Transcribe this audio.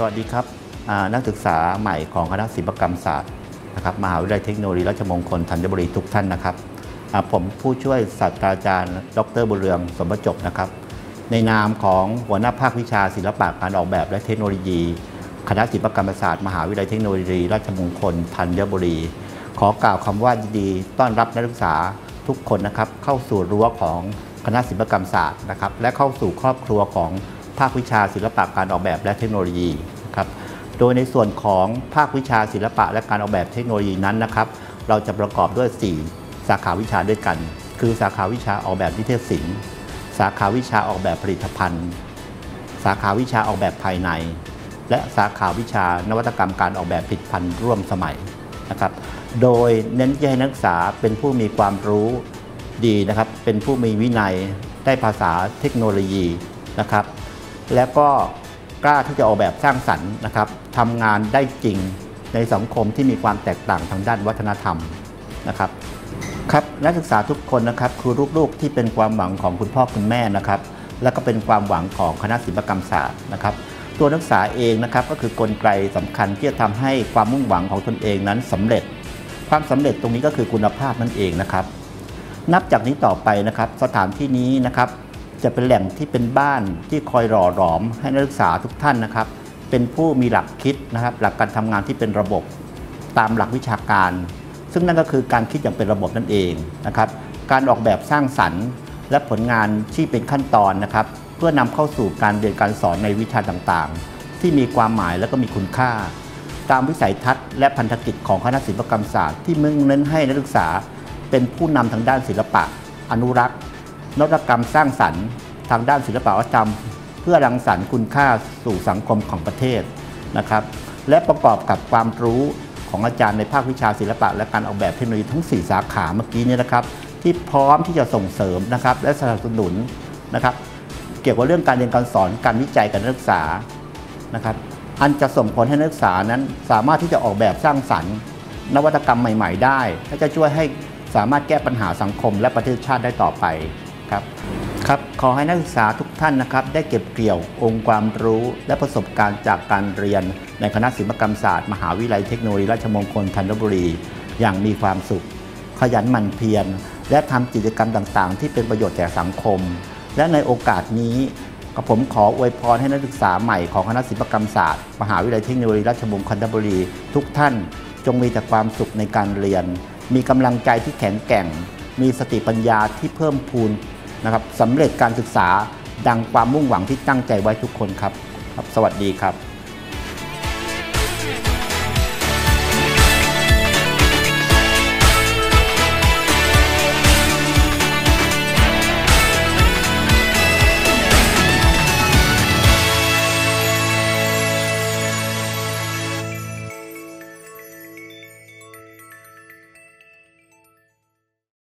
วัสดีครับนักศึกษาใหม่ของคณะศิลปกรรมศาสตร์นะครับมหาวิทยาลัยเทคโนโลยีราชมงคลธัญบุรีทุกท่านนะครับผมผู้ช่วยศาสตราจารย์ดร.บุญเรืองสมประจบนะครับในนามของหัวหน้าภาควิชาศิลปะการออกแบบและเทคโนโลยีคณะศิลปกรรมศาสตร์มหาวิทยาลัยเทคโนโลยีราชมงคลธัญบุรีขอกล่าวคำว่ายินดีต้อนรับนักศึกษาทุกคนนะครับเข้าสู่รั้วของคณะศิลปกรรมศาสตร์นะครับและเข้าสู่ครอบครัวของภาควิชาศิลปะการออกแบบและเทคโนโลยีครับโดยในส่วนของภาควิชาศิลปะและการออกแบบเทคโนโลยีนั้นนะครับเราจะประกอบด้วย4สาขาวิชาด้วยกันคือสาขาวิชาออกแบบนิเทศศิลป์สาขาวิชาออกแบบผลิตภัณฑ์สาขาวิชาออกแบบภายในและสาขาวิชานวัตกรรมการออกแบบผลิตภัณฑ์ร่วมสมัยนะครับโดยเน้นให้นักศึกษาเป็นผู้มีความรู้ดีนะครับเป็นผู้มีวินัยได้ภาษาเทคโนโลยีนะครับแล้วก็กล้าที่จะออกแบบสร้างสรรค์นะครับทำงานได้จริงในสังคมที่มีความแตกต่างทางด้านวัฒนธรรมนะครับครับนักศึกษาทุกคนนะครับคือลูกๆที่เป็นความหวังของคุณพ่อคุณแม่นะครับและก็เป็นความหวังของคณะศิลปกรรมศาสตร์นะครับตัวนักศึกษาเองนะครับก็คือกลไกสำคัญที่จะทำให้ความมุ่งหวังของตนเองนั้นสำเร็จความสำเร็จตรงนี้ก็คือคุณภาพนั่นเองนะครับนับจากนี้ต่อไปนะครับสถานที่นี้นะครับจะเป็นแหล่งที่เป็นบ้านที่คอยหล่อหลอมให้นักศึกษาทุกท่านนะครับเป็นผู้มีหลักคิดนะครับหลักการทำงานที่เป็นระบบตามหลักวิชาการซึ่งนั่นก็คือการคิดอย่างเป็นระบบนั่นเองนะครับการออกแบบสร้างสรรค์และผลงานที่เป็นขั้นตอนนะครับเพื่อนำเข้าสู่การเรียนการสอนในวิชาต่างๆที่มีความหมายและก็มีคุณค่าตามวิสัยทัศน์และพันธกิจของคณะศิลปกรรมศาสตร์ที่มุ่งเน้นให้นักศึกษาเป็นผู้นำทางด้านศิลปะอนุรักษ์นวัตกรรมสร้างสรรค์ทางด้านศิลปวัฒนธรรมเพื่อรังสรรค์คุณค่าสู่สังคมของประเทศนะครับและประกอบกับความรู้ของอาจารย์ในภาควิชาศิลปะและการออกแบบเทคโนโลยีทั้ง4สาขาเมื่อกี้นี้นะครับที่พร้อมที่จะส่งเสริมนะครับและสนับสนุนนะครับเกี่ยวกับเรื่องการเรียนการสอนการวิจัยการศึกษานะครับอันจะส่งผลให้นักศึกษานั้นสามารถที่จะออกแบบสร้างสรรค์นวัตกรรมใหม่ๆได้และจะช่วยให้สามารถแก้ปัญหาสังคมและประเทศชาติได้ต่อไปครับขอให้นักศึกษาทุกท่านนะครับได้เก็บเกี่ยวองค์ความรู้และประสบการณ์จากการเรียนในคณะศิลปกรรมศาสตร์มหาวิทยาลัยเทคโนโลยีราชมงคลธัญบุรีอย่างมีความสุขขยันหมั่นเพียรและทำกิจกรรมต่างๆที่เป็นประโยชน์แก่สังคมและในโอกาสนี้กับผมขออวยพรให้นักศึกษาใหม่ของคณะศิลปกรรมศาสตร์มหาวิทยาลัยเทคโนโลยีราชมงคลธัญบุรีทุกท่านจงมีแต่ความสุขในการเรียนมีกำลังใจที่แข็งแกร่งมีสติปัญญาที่เพิ่มพูนนะครับสำเร็จการศึกษาดังความมุ่งหวังที่ตั้งใจไว้ทุกคนครับสวัสดีครับ